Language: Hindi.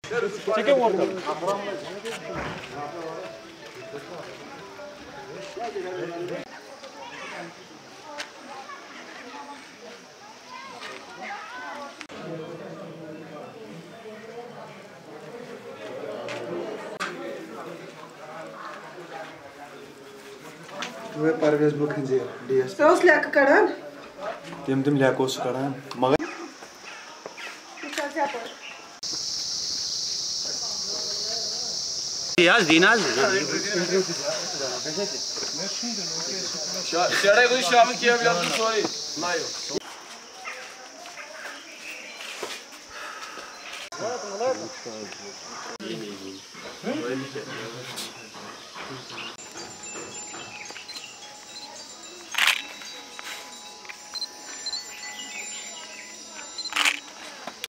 क्या वोट कर वे परवेज बुक खंजे डीएस सोस लेक कड़न तिम लेकोस कड़न मगर यार दिनाज Şuraya koy şu an kiye biraz sonra. Nayo.